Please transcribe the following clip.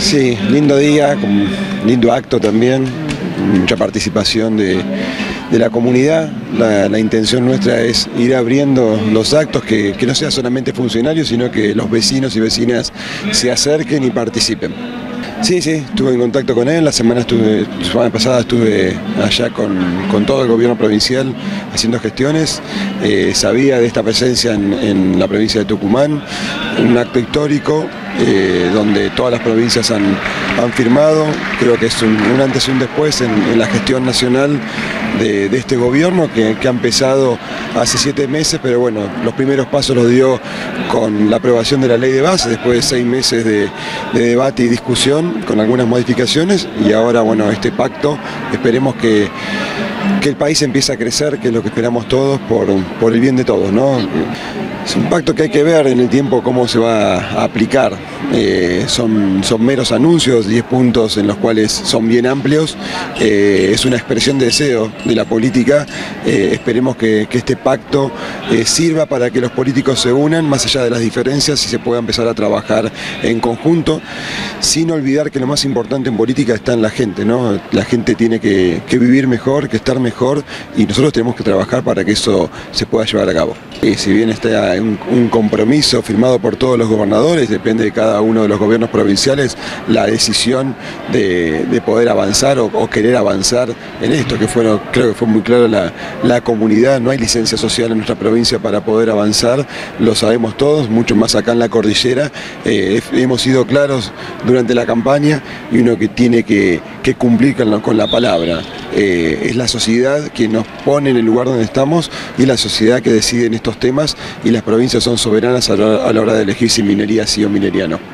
Sí, lindo día, con lindo acto también, mucha participación de la comunidad. La intención nuestra es ir abriendo los actos, que no sea solamente funcionarios, sino que los vecinos y vecinas se acerquen y participen. Sí, estuve en contacto con él, la semana pasada estuve allá con todo el gobierno provincial haciendo gestiones, sabía de esta presencia en la provincia de Tucumán, un acto histórico donde todas las provincias han firmado. Creo que es un antes y un después en la gestión nacional de este gobierno que ha empezado hace 7 meses, pero bueno, los primeros pasos los dio con la aprobación de la ley de base, después de 6 meses de debate y discusión con algunas modificaciones, y ahora bueno, este pacto, esperemos que el país empiece a crecer, que es lo que esperamos todos por el bien de todos, ¿no? Es un pacto que hay que ver en el tiempo cómo se va a aplicar. Son meros anuncios, 10 puntos en los cuales son bien amplios. Es una expresión de deseo de la política. Esperemos que este pacto sirva para que los políticos se unan más allá de las diferencias y se pueda empezar a trabajar en conjunto, sin olvidar que lo más importante en política está en la gente, ¿no? La gente tiene que vivir mejor, que estar mejor, y nosotros tenemos que trabajar para que eso se pueda llevar a cabo. Y si bien está un compromiso firmado por todos los gobernadores, depende de cada uno de los gobiernos provinciales la decisión de poder avanzar o querer avanzar en esto, creo que fue muy claro la comunidad. No hay licencia social en nuestra provincia para poder avanzar, lo sabemos todos, mucho más acá en la cordillera. Hemos sido claros durante la campaña, y uno que tiene que cumplir con la palabra. Es la sociedad quien nos pone en el lugar donde estamos, y es la sociedad que decide en estos temas, y las provincias son soberanas a la hora de elegir si minería sí o minería no.